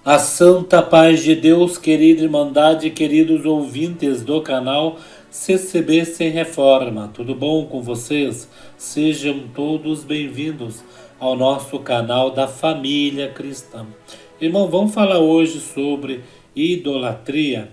A santa paz de Deus, querida Irmandade, queridos ouvintes do canal CCB Sem Reforma, tudo bom com vocês? Sejam todos bem-vindos ao nosso canal da família cristã. Irmão, vamos falar hoje sobre idolatria.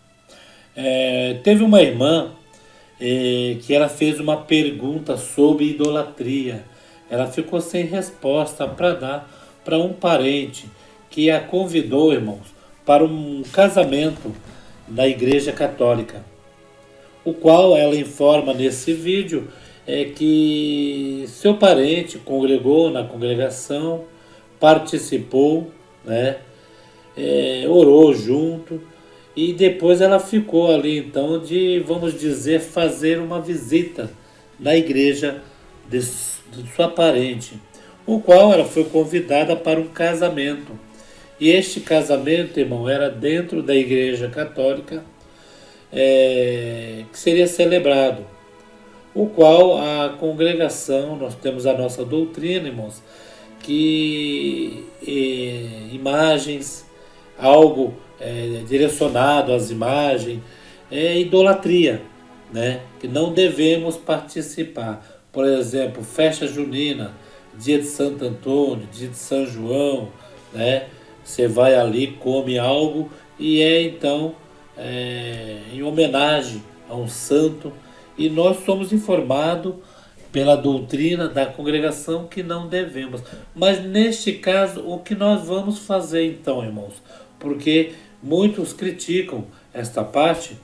Teve uma irmã que ela fez uma pergunta sobre idolatria. Ela ficou sem resposta para dar para um parente que a convidou, irmãos, para um casamento na Igreja Católica, o qual ela informa nesse vídeo que seu parente congregou na congregação, participou, né, orou junto e depois ela ficou ali então de, vamos dizer, fazer uma visita na igreja de sua parente, o qual ela foi convidada para um casamento. E este casamento, irmão, era dentro da Igreja Católica, que seria celebrado, o qual a congregação, nós temos a nossa doutrina, irmãos, que imagens, algo direcionado às imagens, é idolatria, né? Que não devemos participar. Por exemplo, festa junina, dia de Santo Antônio, dia de São João, né? Você vai ali, come algo e então em homenagem a um santo. E nós somos informados pela doutrina da congregação que não devemos. Mas neste caso, o que nós vamos fazer então, irmãos? Porque muitos criticam esta parte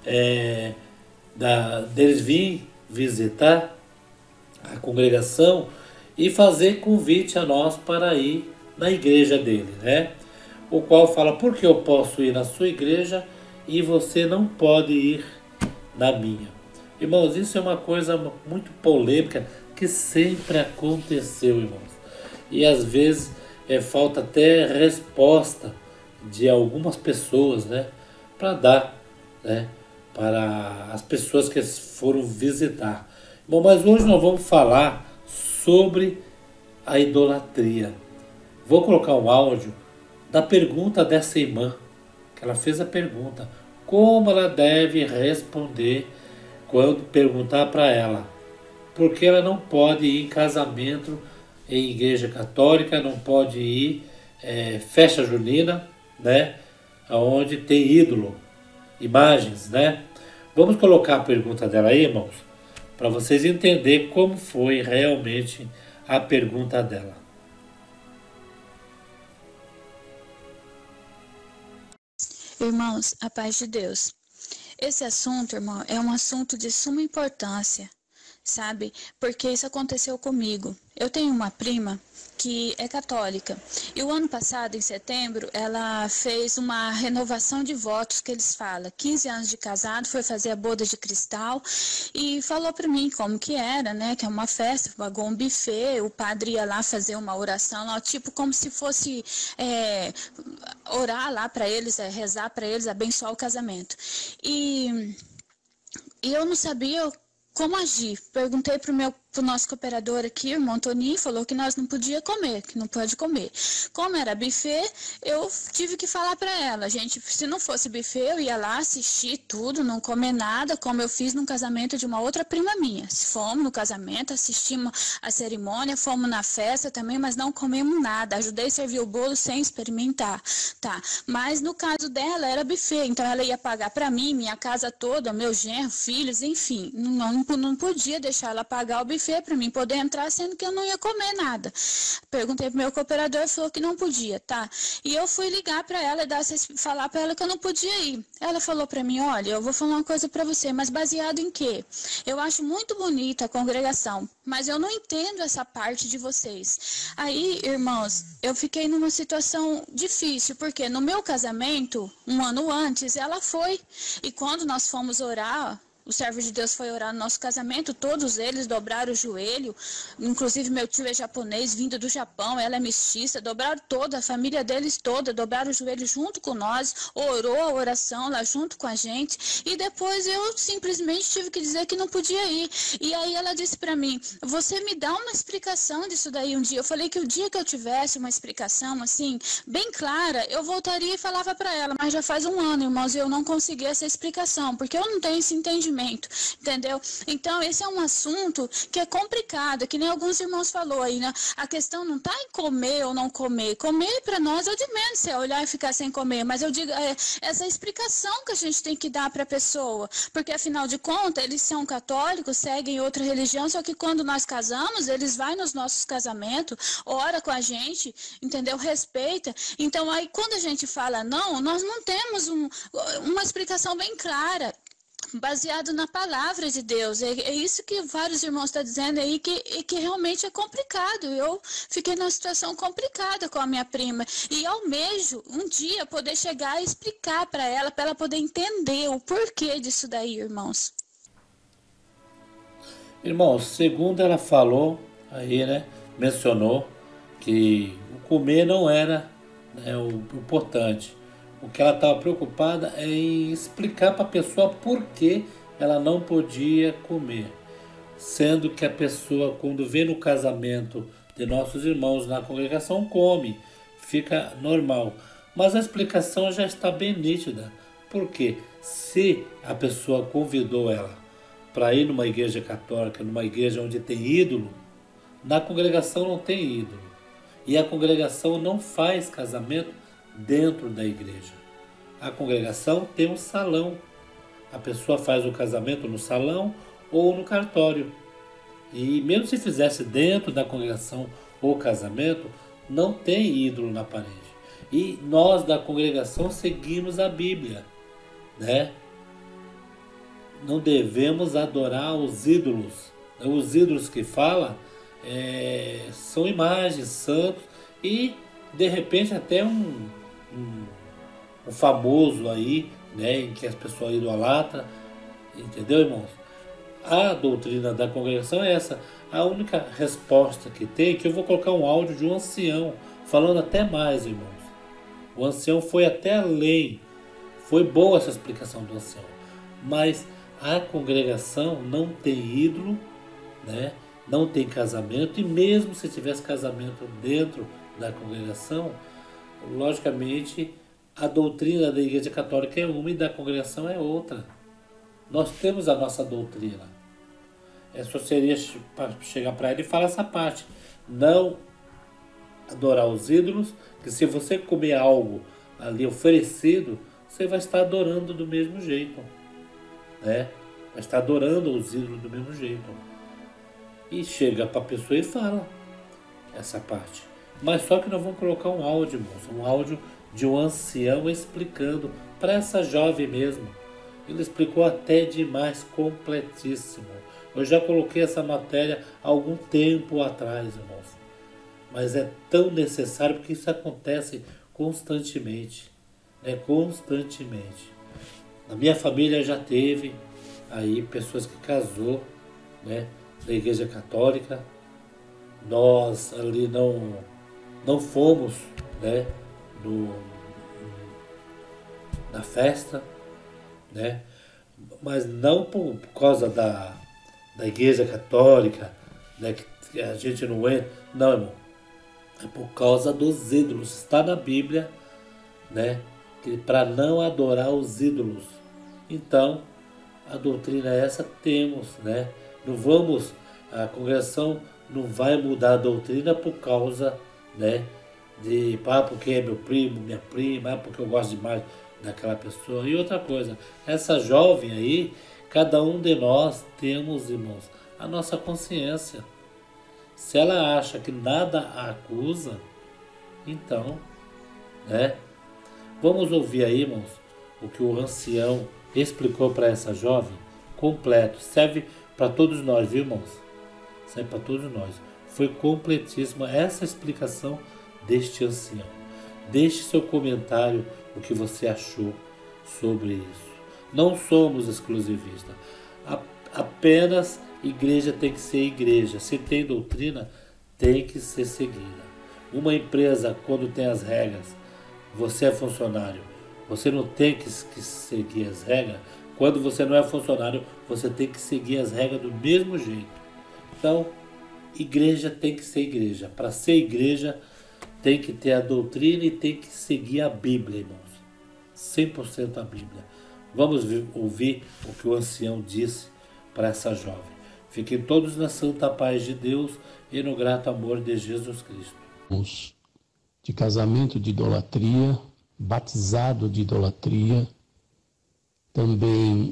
deles vir visitar a congregação e fazer convite a nós para ir na igreja dele, né? O qual fala, por que eu posso ir na sua igreja e você não pode ir na minha? Irmãos, isso é uma coisa muito polêmica que sempre aconteceu, irmãos. E às vezes falta até resposta de algumas pessoas, né? Para dar, né? Para as pessoas que foram visitar. Bom, mas hoje nós vamos falar sobre a idolatria. Vou colocar um áudio da pergunta dessa irmã, que ela fez a pergunta, como ela deve responder quando perguntar para ela, porque ela não pode ir em casamento em igreja católica, não pode ir festa junina, né, onde tem ídolo, imagens, né? Vamos colocar a pergunta dela aí, irmãos, para vocês entenderem como foi realmente a pergunta dela. Irmãos, a paz de Deus. Esse assunto, irmão, é um assunto de suma importância, sabe? Porque isso aconteceu comigo. Eu tenho uma prima que é católica e o ano passado, em setembro, ela fez uma renovação de votos, que eles falam, 15 anos de casado, foi fazer a boda de cristal e falou para mim como que era, né? Que é uma festa, pagou um buffet, o padre ia lá fazer uma oração, lá, tipo como se fosse orar lá para eles, rezar para eles, abençoar o casamento. E eu não sabia como agir. Perguntei pro nosso cooperador aqui, o irmão Toninho, falou que nós não podia comer, que não pode comer. Como era buffet, eu tive que falar para ela, gente, se não fosse buffet, eu ia lá assistir tudo, não comer nada, como eu fiz no casamento de uma outra prima minha. Fomos no casamento, assistimos a cerimônia, fomos na festa também, mas não comemos nada. Ajudei a servir o bolo sem experimentar, tá? Mas no caso dela era buffet, então ela ia pagar para mim, minha casa toda, meu genro, filhos, enfim. Não podia deixar ela pagar o buffet para mim poder entrar, sendo que eu não ia comer nada. Perguntei pro meu cooperador, falou que não podia, tá? E eu fui ligar para ela e falar para ela que eu não podia ir. Ela falou para mim, olha, eu vou falar uma coisa para você, mas baseado em quê? Eu acho muito bonita a congregação, mas eu não entendo essa parte de vocês. Aí, irmãos, eu fiquei numa situação difícil, porque no meu casamento, um ano antes, ela foi. E quando nós fomos orar, o servo de Deus foi orar no nosso casamento, todos eles dobraram o joelho, inclusive meu tio é japonês, vindo do Japão, ela é mestiça, dobraram toda, a família deles toda, dobraram o joelho junto com nós, orou a oração lá junto com a gente, e depois eu simplesmente tive que dizer que não podia ir. E aí ela disse para mim, você me dá uma explicação disso daí um dia. Eu falei que o dia que eu tivesse uma explicação assim, bem clara, eu voltaria e falava para ela, mas já faz um ano, irmãos, e eu não consegui essa explicação, porque eu não tenho esse entendimento, entendeu? Então esse é um assunto que é complicado, que nem alguns irmãos falou aí, né? A questão não está em comer ou não comer. Comer para nós é o de menos, é olhar e ficar sem comer, mas eu digo, essa explicação que a gente tem que dar para a pessoa, porque afinal de contas, eles são católicos, seguem outra religião, só que quando nós casamos, eles vão nos nossos casamentos, ora com a gente, entendeu? Respeita. Então aí quando a gente fala não, nós não temos uma explicação bem clara, baseado na palavra de Deus. É isso que vários irmãos estão dizendo aí, que realmente é complicado. Eu fiquei numa situação complicada com a minha prima e almejo um dia poder chegar e explicar para ela poder entender o porquê disso daí, irmãos. Irmãos, segundo ela falou aí, né, mencionou que o comer não era, né, o importante. O que ela estava preocupada é em explicar para a pessoa por que ela não podia comer. Sendo que a pessoa, quando vê no casamento de nossos irmãos na congregação, come, fica normal. Mas a explicação já está bem nítida. Porque se a pessoa convidou ela para ir numa igreja católica, numa igreja onde tem ídolo, na congregação não tem ídolo. E a congregação não faz casamento dentro da igreja. A congregação tem um salão. A pessoa faz o casamento no salão ou no cartório. E mesmo se fizesse dentro da congregação o casamento, não tem ídolo na parede. E nós da congregação seguimos a Bíblia, né? Não devemos adorar os ídolos. Os ídolos que fala são imagens, santos e de repente até um famoso aí, né, em que as pessoas idolatram, entendeu, irmãos? A doutrina da congregação é essa. A única resposta que tem, que eu vou colocar um áudio de um ancião, falando até mais, irmãos. O ancião foi até além. Foi boa essa explicação do ancião. Mas a congregação não tem ídolo, né? Não tem casamento, e mesmo se tivesse casamento dentro da congregação, logicamente a doutrina da Igreja Católica é uma e da congregação é outra. Nós temos a nossa doutrina. Só seria chegar para ele e falar essa parte. Não adorar os ídolos, que se você comer algo ali oferecido, você vai estar adorando do mesmo jeito, né? Vai estar adorando os ídolos do mesmo jeito. E chega para a pessoa e fala essa parte. Mas só que nós vamos colocar um áudio, moço, um áudio de um ancião explicando para essa jovem mesmo. Ele explicou até demais, completíssimo. Eu já coloquei essa matéria há algum tempo atrás, irmãos. Mas é tão necessário porque isso acontece constantemente. Constantemente. Na minha família já teve aí pessoas que casou, né, da Igreja Católica. Nós ali não fomos, né, na festa, né, mas não por causa da Igreja Católica, né, que a gente não entra, não, irmão, é por causa dos ídolos. Está na Bíblia, né, que para não adorar os ídolos. Então, a doutrina é essa, temos, né, a congregação não vai mudar a doutrina por causa, né, porque é meu primo, minha prima, porque eu gosto demais daquela pessoa. E outra coisa, essa jovem aí, cada um de nós temos, irmãos, a nossa consciência. Se ela acha que nada a acusa, então, né, vamos ouvir aí, irmãos, o que o ancião explicou para essa jovem, completo. Serve para todos nós, viu, irmãos? Serve para todos nós. Foi completíssima essa explicação deste ancião. Deixe seu comentário, o que você achou sobre isso. Não somos exclusivistas. Apenas igreja tem que ser igreja. Se tem doutrina, tem que ser seguida. Uma empresa, quando tem as regras, você é funcionário, você não tem que seguir as regras. Quando você não é funcionário, você tem que seguir as regras do mesmo jeito. Então, igreja tem que ser igreja. Para ser igreja, tem que ter a doutrina e tem que seguir a Bíblia, irmãos. 100% a Bíblia. Vamos ouvir o que o ancião disse para essa jovem. Fiquem todos na santa paz de Deus e no grato amor de Jesus Cristo. De casamento de idolatria, batizado de idolatria, também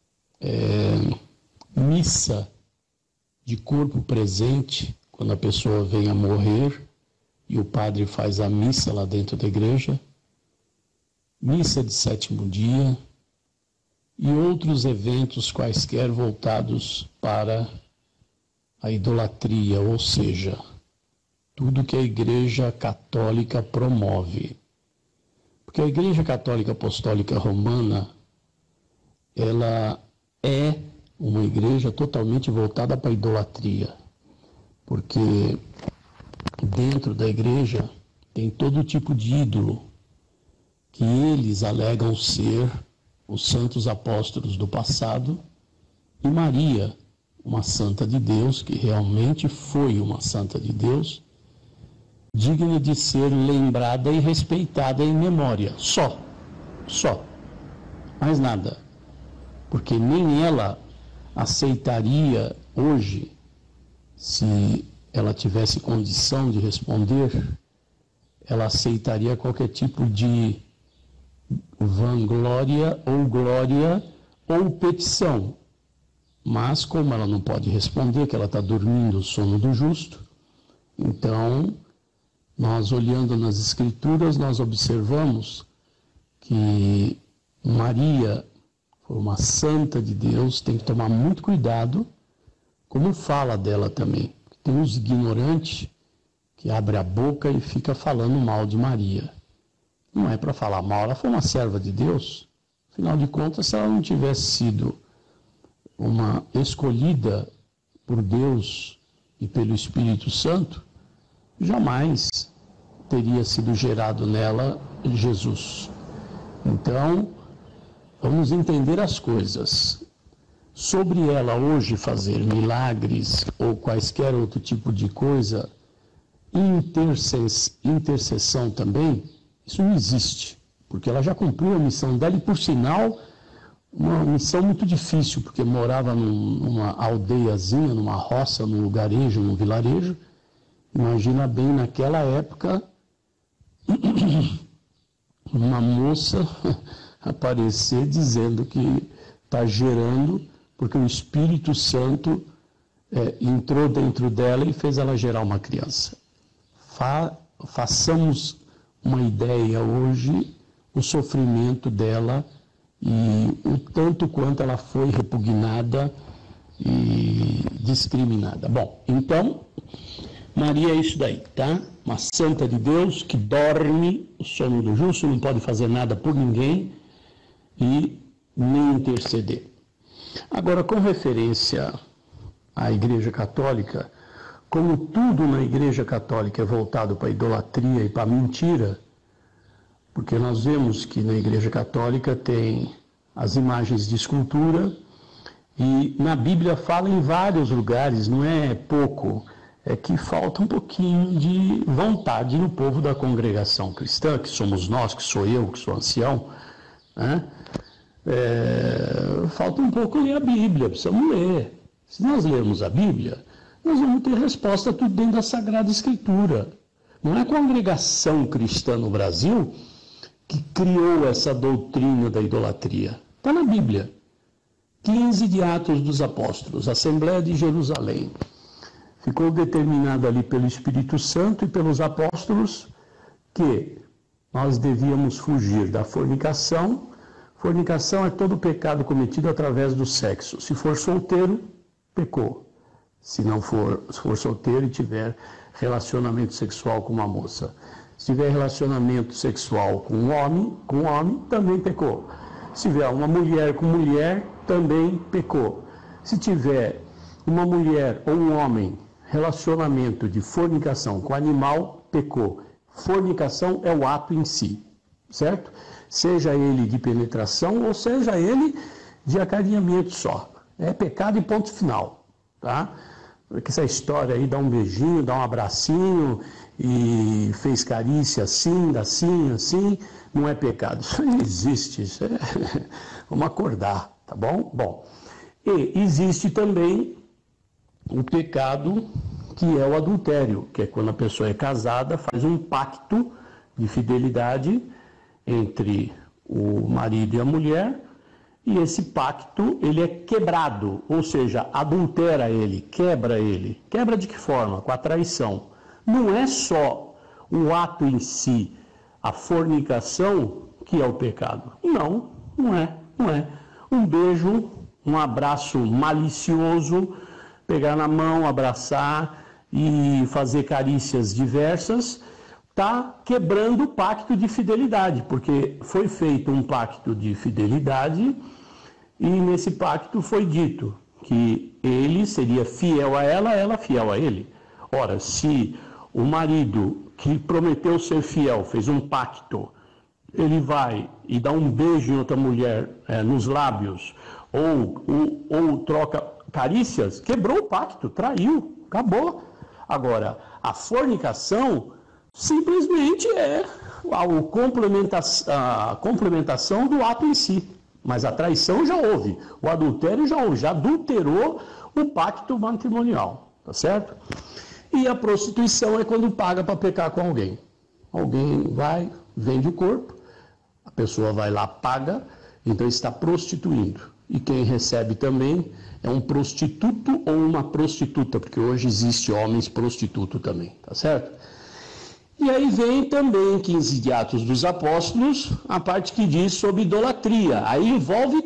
missa de corpo presente, quando a pessoa vem a morrer e o padre faz a missa lá dentro da igreja, missa de sétimo dia e outros eventos quaisquer voltados para a idolatria, ou seja, tudo que a Igreja Católica promove. Porque a Igreja Católica Apostólica Romana, ela é uma igreja totalmente voltada para a idolatria. Porque dentro da igreja tem todo tipo de ídolo que eles alegam ser os santos apóstolos do passado e Maria, uma santa de Deus, que realmente foi uma santa de Deus, digna de ser lembrada e respeitada em memória. Só. Mais nada. Porque nem ela aceitaria hoje, se ela tivesse condição de responder, ela aceitaria qualquer tipo de vanglória ou glória ou petição. Mas como ela não pode responder, que ela está dormindo o sono do justo, então nós, olhando nas Escrituras, nós observamos que Maria foi uma santa de Deus, tem que tomar muito cuidado como fala dela também. Tem uns ignorantes que abre a boca e fica falando mal de Maria. Não é para falar mal, ela foi uma serva de Deus. Afinal de contas, se ela não tivesse sido uma escolhida por Deus e pelo Espírito Santo, jamais teria sido gerado nela Jesus. Então, vamos entender as coisas. Sobre ela hoje fazer milagres ou quaisquer outro tipo de coisa, intercessão também, isso não existe, porque ela já cumpriu a missão dela e, por sinal, uma missão muito difícil, porque morava numa aldeiazinha, numa roça, num lugarejo, num vilarejo. Imagina bem, naquela época, uma moça aparecer dizendo que está gerando, porque o Espírito Santo entrou dentro dela e fez ela gerar uma criança. Façamos uma ideia hoje, o sofrimento dela e o tanto quanto ela foi repugnada e discriminada. Bom, então, Maria é isso daí, tá? Uma santa de Deus que dorme o sono do justo, não pode fazer nada por ninguém e nem interceder. Agora, com referência à Igreja Católica, como tudo na Igreja Católica é voltado para a idolatria e para a mentira, porque nós vemos que na Igreja Católica tem as imagens de escultura e na Bíblia fala em vários lugares, não é pouco, é que falta um pouquinho de vontade no povo da congregação cristã, que somos nós, que sou eu, que sou ancião, né? Falta um pouco ler a Bíblia, precisamos ler. Se nós lermos a Bíblia, nós vamos ter resposta tudo dentro da Sagrada Escritura. Não é a congregação cristã no Brasil que criou essa doutrina da idolatria. Está na Bíblia. 15 de Atos dos Apóstolos, Assembleia de Jerusalém. Ficou determinado ali pelo Espírito Santo e pelos apóstolos que nós devíamos fugir da fornicação. Fornicação é todo pecado cometido através do sexo. Se for solteiro, pecou. Se for solteiro e tiver relacionamento sexual com uma moça. Se tiver relacionamento sexual com um homem, também pecou. Se tiver uma mulher com mulher, também pecou. Se tiver uma mulher ou um homem, relacionamento de fornicação com animal, pecou. Fornicação é o ato em si, certo? Seja ele de penetração ou seja ele de acarinhamento só. É pecado e ponto final, tá? Porque essa história aí, dá um beijinho, dá um abracinho e fez carícia assim, assim, não é pecado. Isso não existe, isso é... Vamos acordar, tá bom? Bom, e existe também o pecado que é o adultério, que é quando a pessoa é casada, faz um pacto de fidelidade entre o marido e a mulher, e esse pacto ele é quebrado, ou seja, adultera ele, quebra ele. Quebra de que forma? Com a traição. Não é só o ato em si, a fornicação, que é o pecado. Não é. Um beijo, um abraço malicioso, pegar na mão, abraçar e fazer carícias diversas, está quebrando o pacto de fidelidade, porque foi feito um pacto de fidelidade e nesse pacto foi dito que ele seria fiel a ela fiel a ele. Ora, se o marido que prometeu ser fiel fez um pacto, ele vai e dá um beijo em outra mulher nos lábios ou troca carícias, quebrou o pacto, traiu, acabou. Agora, a fornicação simplesmente é a complementação do ato em si. Mas a traição já houve, o adultério já houve, já adulterou o pacto matrimonial, tá certo? E a prostituição é quando paga para pecar com alguém. Alguém vai, vende o corpo, a pessoa vai lá, paga, então está prostituindo. E quem recebe também é um prostituto ou uma prostituta, porque hoje existe homens prostituto também, tá certo? E aí vem também, 15 de Atos dos Apóstolos, a parte que diz sobre idolatria. Aí envolve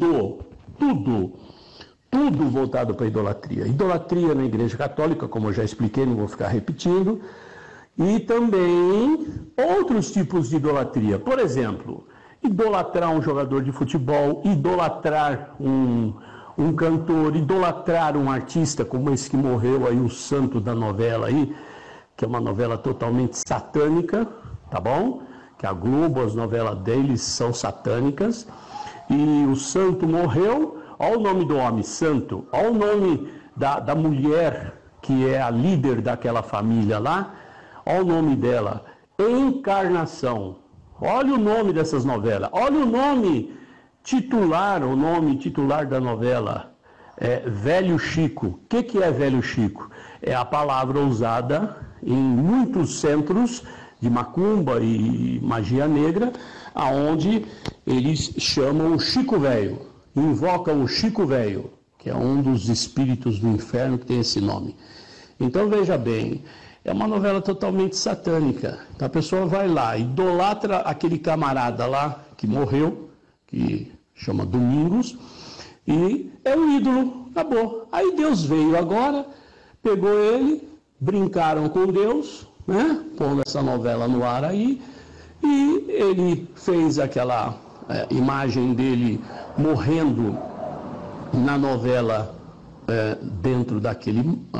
tudo voltado para a idolatria. Idolatria na Igreja Católica, como eu já expliquei, não vou ficar repetindo. E também outros tipos de idolatria. Por exemplo, idolatrar um jogador de futebol, idolatrar um cantor, idolatrar um artista, como esse que morreu aí, o santo da novela aí, que é uma novela totalmente satânica, tá bom? Que a Globo, as novelas deles são satânicas. E o santo morreu, olha o nome do homem, santo, olha o nome da mulher, que é a líder daquela família lá, olha o nome dela, Encarnação. Olha o nome dessas novelas, olha o nome titular da novela, Velho Chico. O que é Velho Chico? É a palavra usada em muitos centros de macumba e magia negra, aonde eles chamam o Chico Velho, invocam o Chico Velho, que é um dos espíritos do inferno que tem esse nome. Então veja bem, é uma novela totalmente satânica. Então a pessoa vai lá, idolatra aquele camarada lá que morreu, que chama Domingos, e é um ídolo, acabou. Aí Deus veio agora, pegou ele, brincaram com Deus, né? Pondo essa novela no ar aí, e ele fez aquela imagem dele morrendo na novela dentro daquele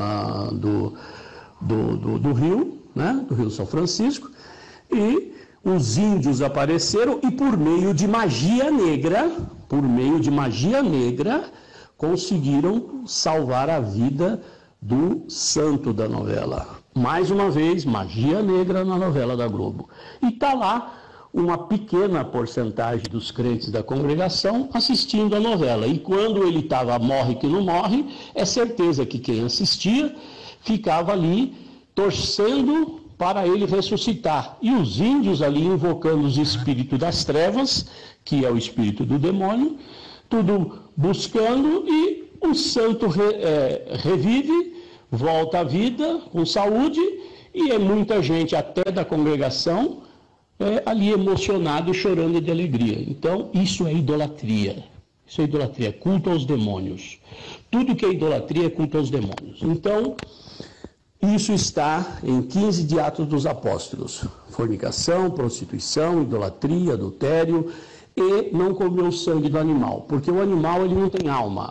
do rio, né? Do Rio São Francisco, e os índios apareceram e por meio de magia negra, conseguiram salvar a vida do santo da novela. Mais uma vez, magia negra na novela da Globo. E está lá uma pequena porcentagem dos crentes da congregação assistindo a novela. E quando ele estava morre que não morre, é certeza que quem assistia ficava ali torcendo para ele ressuscitar. E os índios ali invocando os espíritos das trevas, que é o espírito do demônio, tudo buscando, e o santo revive, volta à vida com saúde, e é muita gente até da congregação ali emocionado e chorando de alegria. Então isso é idolatria. Isso é idolatria, culto aos demônios. Tudo que é idolatria é culto aos demônios. Então isso está em 15 de Atos dos Apóstolos. Fornicação, prostituição, idolatria, adultério e não comer o sangue do animal. Porque o animal ele não tem alma.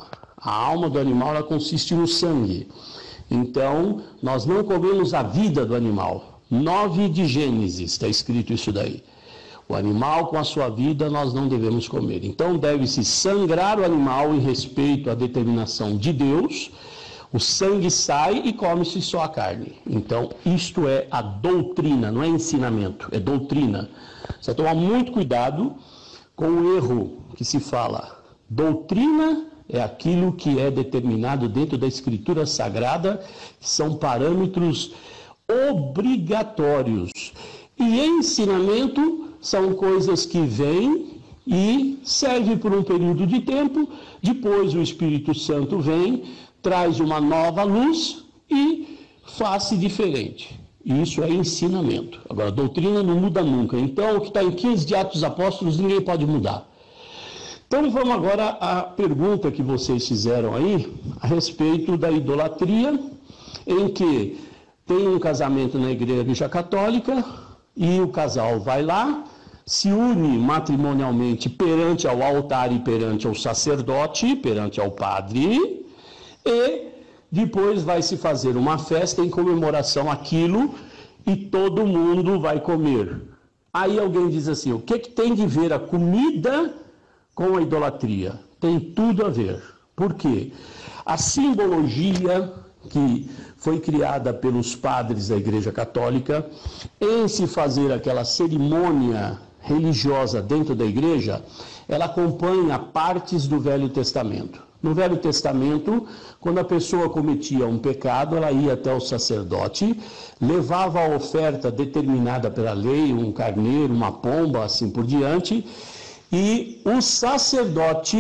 A alma do animal ela consiste no sangue. Então, nós não comemos a vida do animal. 9 de Gênesis, está escrito isso daí. O animal com a sua vida nós não devemos comer. Então, deve-se sangrar o animal em respeito à determinação de Deus. O sangue sai e come-se só a carne. Então, isto é a doutrina, não é ensinamento, é doutrina. Você tomar muito cuidado com o erro que se fala. Doutrina é aquilo que é determinado dentro da Escritura Sagrada, que são parâmetros obrigatórios. E ensinamento são coisas que vêm e servem por um período de tempo, depois o Espírito Santo vem, traz uma nova luz e faz-se diferente. Isso é ensinamento. Agora, a doutrina não muda nunca. Então, o que está em 15 de Atos dos Apóstolos, ninguém pode mudar. Então, vamos agora à pergunta que vocês fizeram aí, a respeito da idolatria, em que tem um casamento na Igreja Católica, e o casal vai lá, se une matrimonialmente perante ao altar e perante ao sacerdote, perante ao padre, e depois vai se fazer uma festa em comemoração àquilo e todo mundo vai comer. Aí alguém diz assim, o que tem de ver a comida com a idolatria? Tem tudo a ver. Por quê? A simbologia que foi criada pelos padres da Igreja Católica em se fazer aquela cerimônia religiosa dentro da igreja, ela acompanha partes do Velho Testamento. No Velho Testamento, quando a pessoa cometia um pecado, ela ia até o sacerdote, levava a oferta determinada pela lei, um carneiro, uma pomba, assim por diante, e o sacerdote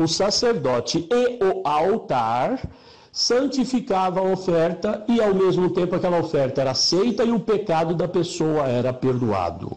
e o altar santificava a oferta e ao mesmo tempo aquela oferta era aceita e o pecado da pessoa era perdoado.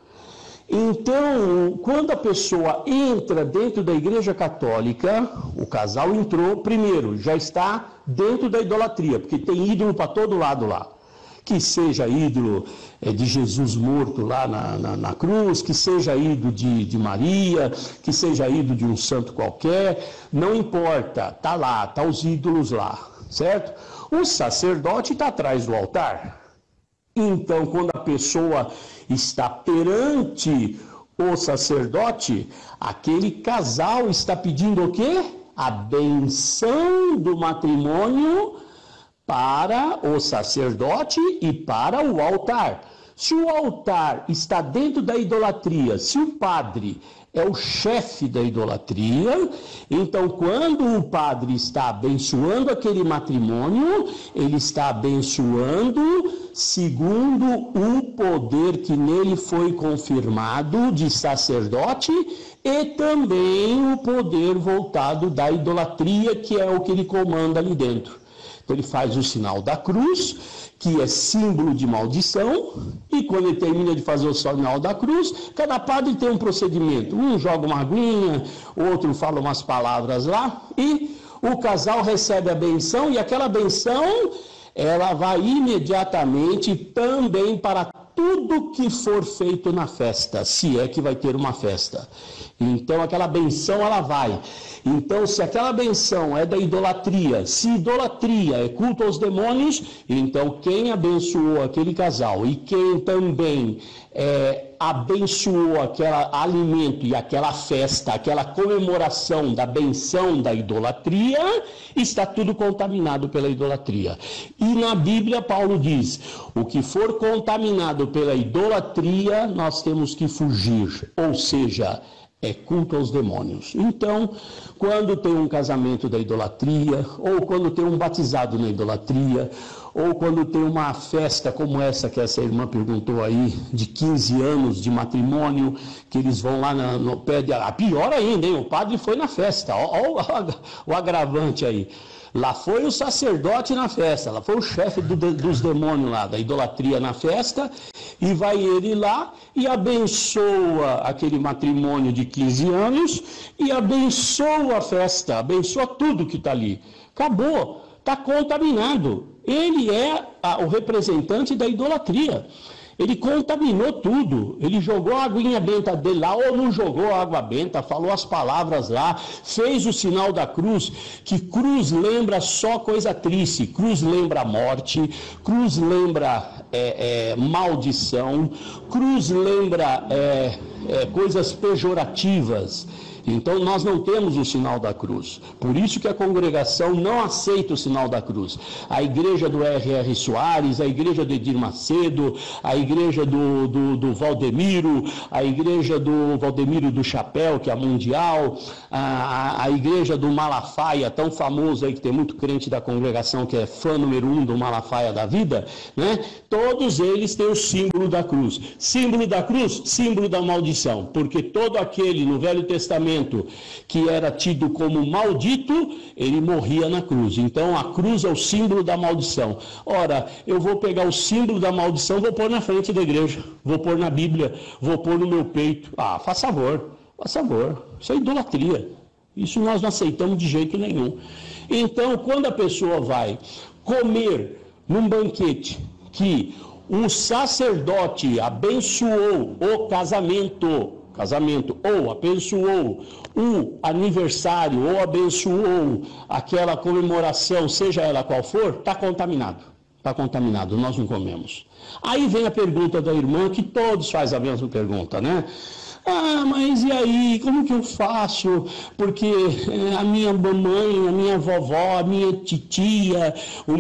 Então, quando a pessoa entra dentro da Igreja Católica, o casal entrou, primeiro, já está dentro da idolatria, porque tem ídolo para todo lado lá. Que seja ídolo de Jesus morto lá na cruz, que seja ídolo de Maria, que seja ídolo de um santo qualquer, não importa, está lá, está os ídolos lá, certo? O sacerdote está atrás do altar. Então, quando a pessoa está perante o sacerdote, aquele casal está pedindo o quê? A benção do matrimônio para o sacerdote e para o altar. Se o altar está dentro da idolatria, se o padre é o chefe da idolatria, então quando o padre está abençoando aquele matrimônio, ele está abençoando segundo o poder que nele foi confirmado de sacerdote e também o poder voltado da idolatria, que é o que ele comanda ali dentro. Então ele faz o sinal da cruz, que é símbolo de maldição, e quando ele termina de fazer o sinal da cruz, cada padre tem um procedimento. Um joga uma aguinha, outro fala umas palavras lá, e o casal recebe a benção, e aquela benção, ela vai imediatamente também para tudo que for feito na festa, se é que vai ter uma festa. Então aquela benção ela vai. Então se aquela benção é da idolatria, se idolatria é culto aos demônios, então quem abençoou aquele casal e quem também abençoou aquele alimento e aquela festa, aquela comemoração da benção da idolatria, está tudo contaminado pela idolatria. E na Bíblia Paulo diz, o que for contaminado pela idolatria, nós temos que fugir, ou seja, é culto aos demônios. Então, quando tem um casamento da idolatria, ou quando tem um batizado na idolatria, ou quando tem uma festa como essa que essa irmã perguntou aí, de 15 anos de matrimônio, que eles vão lá no pé de... Pior ainda, hein? O padre foi na festa, olha o agravante aí. Lá foi o sacerdote na festa, lá foi o chefe dos demônios lá, da idolatria na festa, e vai ele lá e abençoa aquele matrimônio de 15 anos, e abençoa a festa, abençoa tudo que está ali. Acabou, está contaminado. Ele é o representante da idolatria. Ele contaminou tudo. Ele jogou a aguinha benta dele lá, ou não jogou a água benta, falou as palavras lá, fez o sinal da cruz, que cruz lembra só coisa triste. Cruz lembra morte, cruz lembra maldição, cruz lembra coisas pejorativas. Então nós não temos o sinal da cruz. Por isso que a congregação não aceita o sinal da cruz. A igreja do R.R. Soares, a igreja do Edir Macedo, a igreja do Valdemiro, a igreja do Valdemiro do Chapéu, que é a mundial, a igreja do Malafaia, tão famoso aí, que tem muito crente da congregação que é fã número 1 do Malafaia da vida, né? Todos eles têm o símbolo da cruz. Símbolo da cruz, símbolo da maldição, porque todo aquele no Velho Testamento que era tido como maldito, ele morria na cruz. Então a cruz é o símbolo da maldição. Ora, eu vou pegar o símbolo da maldição, vou pôr na frente da igreja, vou pôr na Bíblia, vou pôr no meu peito. Ah, faz favor, isso é idolatria. Isso nós não aceitamos de jeito nenhum. Então, quando a pessoa vai comer num banquete que um sacerdote abençoou o casamento, ou abençoou o aniversário, ou abençoou aquela comemoração, seja ela qual for, está contaminado, nós não comemos. Aí vem a pergunta da irmã, que todos fazem a mesma pergunta, né? Ah, mas e aí, como que eu faço? Porque a minha mamãe, a minha vovó, a minha titia, o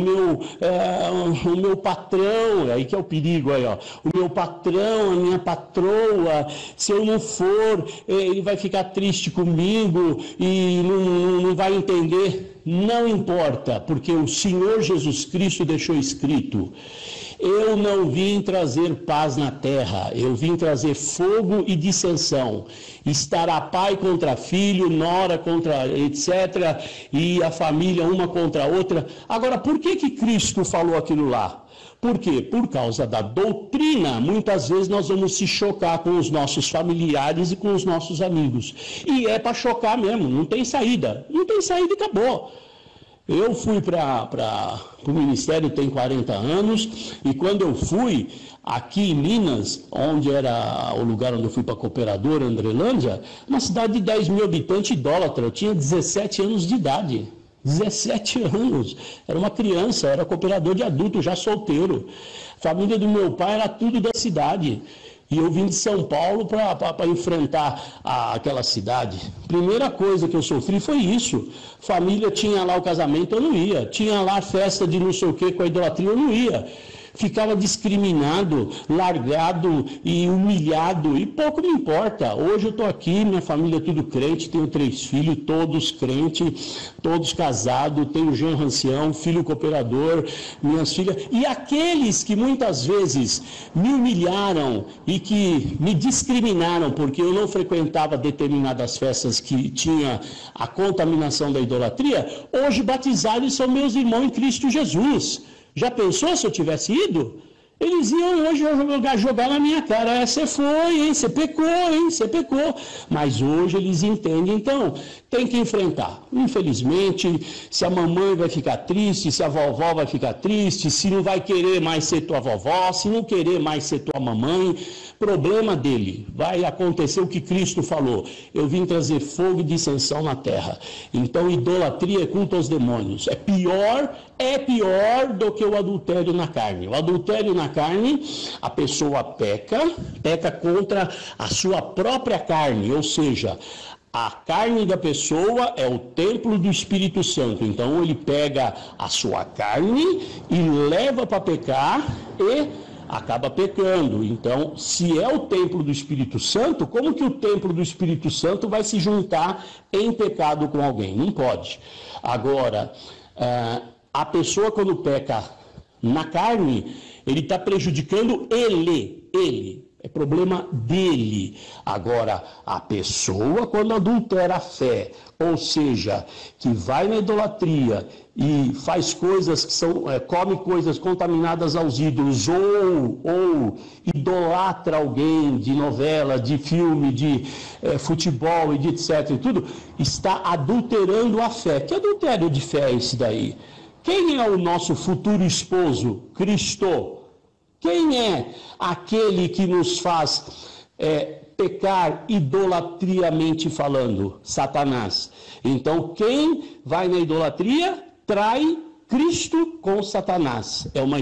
meu patrão, aí que é o perigo aí, ó. O meu patrão, a minha patroa, se eu não for, ele vai ficar triste comigo e não vai entender. Não importa, porque o Senhor Jesus Cristo deixou escrito: eu não vim trazer paz na terra, eu vim trazer fogo e dissensão. Estará pai contra filho, nora contra etc., e a família uma contra a outra. Agora, por que Cristo falou aquilo lá? Por quê? Por causa da doutrina. Muitas vezes nós vamos se chocar com os nossos familiares e com os nossos amigos. E é para chocar mesmo, não tem saída. Não tem saída e acabou. Eu fui para o ministério tem 40 anos, e quando eu fui aqui em Minas, onde era o lugar onde eu fui para a Cooperadora, Andrelândia, uma cidade de 10 mil habitantes idólatra, eu tinha 17 anos de idade. 17 anos, era uma criança, era cooperador de adulto, já solteiro. A família do meu pai era tudo da cidade. E eu vim de São Paulo para enfrentar aquela cidade. Primeira coisa que eu sofri foi isso. Família tinha lá o casamento, eu não ia. Tinha lá a festa de não sei o que com a idolatria, eu não ia. Ficava discriminado, largado e humilhado, e pouco me importa. Hoje eu estou aqui, minha família é tudo crente, tenho 3 filhos, todos crentes, todos casados, tenho genro ancião, filho cooperador, minhas filhas. E aqueles que muitas vezes me humilharam e que me discriminaram porque eu não frequentava determinadas festas que tinha a contaminação da idolatria, hoje batizados são meus irmãos em Cristo Jesus. Já pensou se eu tivesse ido? Eles iam hoje jogar na minha cara. Você foi, hein? Você pecou, hein? Você pecou. Mas hoje eles entendem. Então, tem que enfrentar. Infelizmente, se a mamãe vai ficar triste, se a vovó vai ficar triste, se não vai querer mais ser tua vovó, se não querer mais ser tua mamãe, problema dele. Vai acontecer o que Cristo falou: eu vim trazer fogo e dissensão na terra. Então, idolatria é culto aos demônios. É pior do que o adultério na carne. O adultério na carne, a pessoa peca contra a sua própria carne, ou seja, a carne da pessoa é o templo do Espírito Santo. Então ele pega a sua carne e leva para pecar e acaba pecando. Então, se é o templo do Espírito Santo, como que o templo do Espírito Santo vai se juntar em pecado com alguém? Não pode. Agora, a pessoa quando peca na carne, ele está prejudicando ele. É problema dele. Agora, a pessoa quando adultera a fé, ou seja, que vai na idolatria e faz coisas que são, come coisas contaminadas aos ídolos, ou idolatra alguém de novela, de filme, de futebol e de etc. e tudo, está adulterando a fé. Que adultério de fé é esse daí? Quem é o nosso futuro esposo? Cristo. Quem é aquele que nos faz pecar idolatriamente falando? Satanás. Então, quem vai na idolatria trai Cristo com Satanás.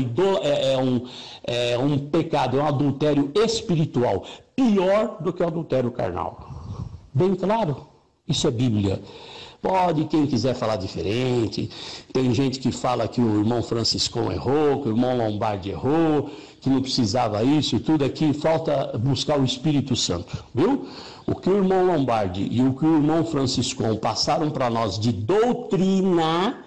É um pecado, é um adultério espiritual, pior do que o adultério carnal. Bem claro, isso é Bíblia. Pode quem quiser falar diferente. Tem gente que fala que o irmão Franciscão errou, que o irmão Lombardi errou, que não precisava isso e tudo. Aqui falta buscar o Espírito Santo, viu? O que o irmão Lombardi e o que o irmão Franciscão passaram para nós de doutrina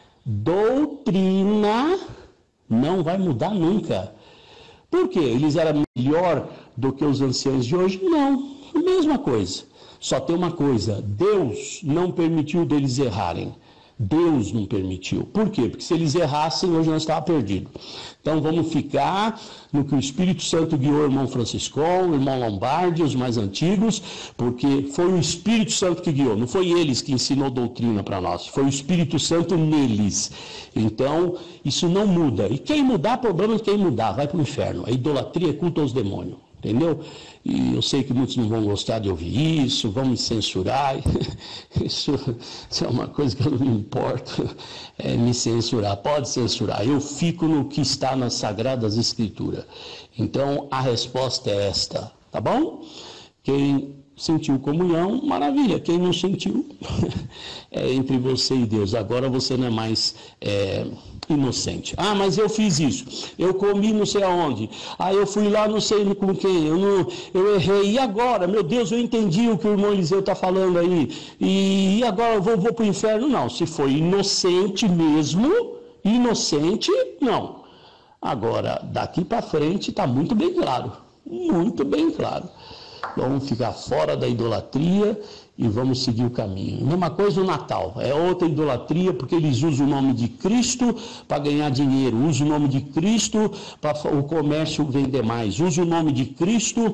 não vai mudar nunca. Por quê? Eles eram melhor do que os anciãos de hoje? Não, mesma coisa. Só tem uma coisa, Deus não permitiu deles errarem. Deus não permitiu. Por quê? Porque se eles errassem, hoje nós estávamos perdidos. Então vamos ficar no que o Espírito Santo guiou o irmão Franciscão, o irmão Lombardi, os mais antigos, porque foi o Espírito Santo que guiou. Não foi eles que ensinou doutrina para nós, foi o Espírito Santo neles. Então isso não muda. E quem mudar, problema de quem mudar, vai para o inferno. A idolatria é culto aos demônios. Entendeu? E eu sei que muitos não vão gostar de ouvir isso, vão me censurar. Isso é uma coisa que eu não me importo, me censurar. Pode censurar. Eu fico no que está nas Sagradas Escrituras. Então, a resposta é esta, tá bom? Quem sentiu comunhão, maravilha. Quem não sentiu, é entre você e Deus. Agora você não é mais inocente. Ah, mas eu fiz isso. Eu comi não sei aonde. Ah, eu fui lá não sei com quem. Eu errei. E agora? Meu Deus, eu entendi o que o irmão Eliseu está falando aí. E agora eu vou para o inferno? Não. Se foi inocente mesmo, inocente, não. Agora, daqui para frente está muito bem claro. Muito bem claro. Vamos ficar fora da idolatria e vamos seguir o caminho. Mesma coisa o Natal, é outra idolatria, porque eles usam o nome de Cristo para ganhar dinheiro, usam o nome de Cristo para o comércio vender mais, usam o nome de Cristo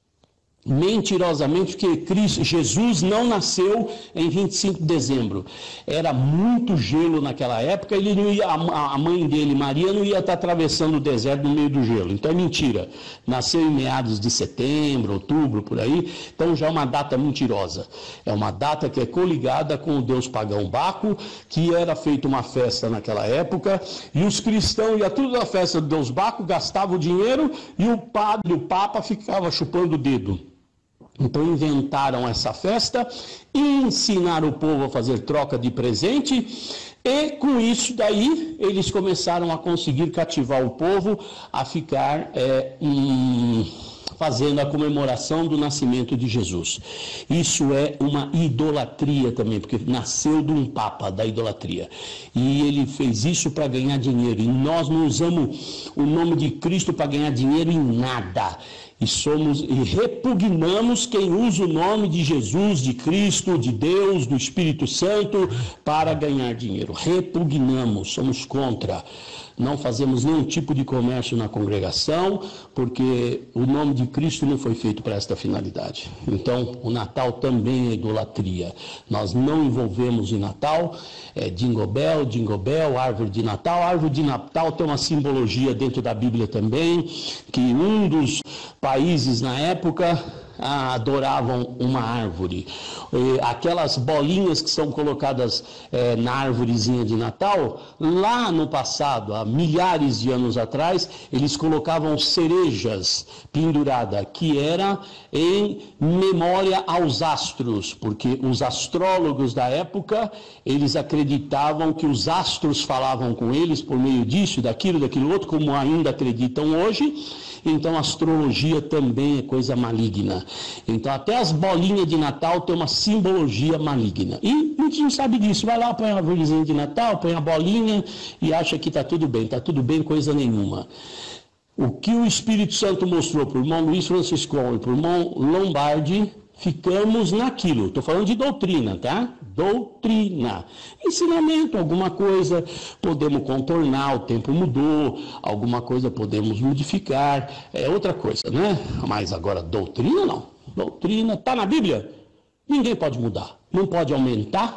mentirosamente, porque Jesus não nasceu em 25 de dezembro. Era muito gelo naquela época, ele não ia, a mãe dele, Maria, não ia estar atravessando o deserto no meio do gelo. Então é mentira. Nasceu em meados de setembro, outubro, por aí. Então já é uma data mentirosa. É uma data que é coligada com o deus pagão Baco, que era feita uma festa naquela época, e os cristãos iam tudo na festa do deus Baco, gastavam o dinheiro, e o padre, o papa, ficava chupando o dedo. Então inventaram essa festa e ensinaram o povo a fazer troca de presente, e com isso daí eles começaram a conseguir cativar o povo a ficar fazendo a comemoração do nascimento de Jesus. Isso é uma idolatria também, porque nasceu de um papa da idolatria. E ele fez isso para ganhar dinheiro. E nós não usamos o nome de Cristo para ganhar dinheiro em nada. E repugnamos quem usa o nome de Jesus, de Cristo, de Deus, do Espírito Santo para ganhar dinheiro. Repugnamos, somos contra. Não fazemos nenhum tipo de comércio na congregação, porque o nome de Cristo não foi feito para esta finalidade. Então, o Natal também é idolatria. Nós não envolvemos em Natal, Jingle Bell, árvore de Natal. A árvore de Natal tem uma simbologia dentro da Bíblia também, que um dos países na época adoravam uma árvore. Aquelas bolinhas que são colocadas na árvorezinha de Natal, lá no passado, há milhares de anos atrás, eles colocavam cerejas penduradas, que era em memória aos astros, porque os astrólogos da época, eles acreditavam que os astros falavam com eles por meio disso, daquilo outro, como ainda acreditam hoje. Então a astrologia também é coisa maligna. Então até as bolinhas de Natal tem uma simbologia maligna. E muitos não sabem disso. Vai lá, põe a árvorezinha de Natal, põe a bolinha e acha que está tudo bem. Está tudo bem, coisa nenhuma. O que o Espírito Santo mostrou para o irmão Luiz Franciscão e para o irmão Lombardi, ficamos naquilo. Estou falando de doutrina, tá? Doutrina. Ensinamento, alguma coisa podemos contornar, o tempo mudou, alguma coisa podemos modificar, é outra coisa, né? Mas agora doutrina não. Doutrina está na Bíblia. Ninguém pode mudar. Não pode aumentar,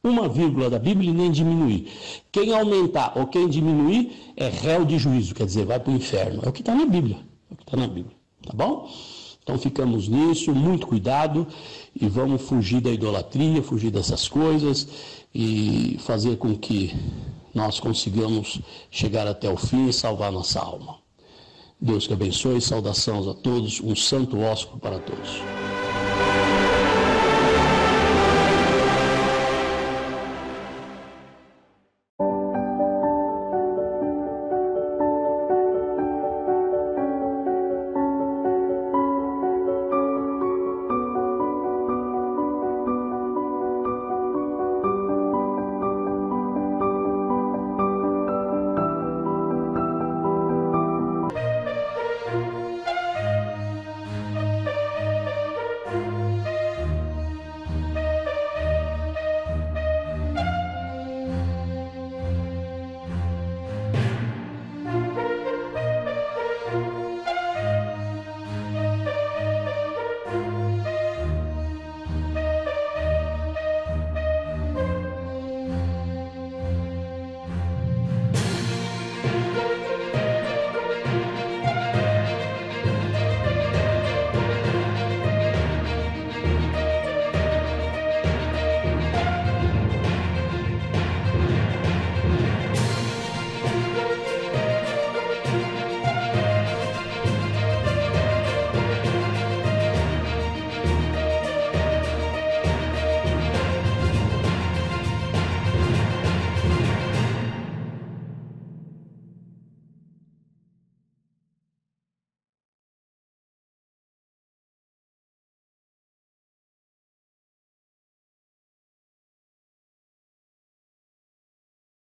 uma vírgula da Bíblia e nem diminuir. Quem aumentar ou quem diminuir é réu de juízo, quer dizer, vai para o inferno. É o que está na Bíblia. É o que está na Bíblia. Tá bom? Então ficamos nisso, muito cuidado e vamos fugir da idolatria, fugir dessas coisas e fazer com que nós consigamos chegar até o fim e salvar nossa alma. Deus que abençoe, saudações a todos, um santo ósculo para todos.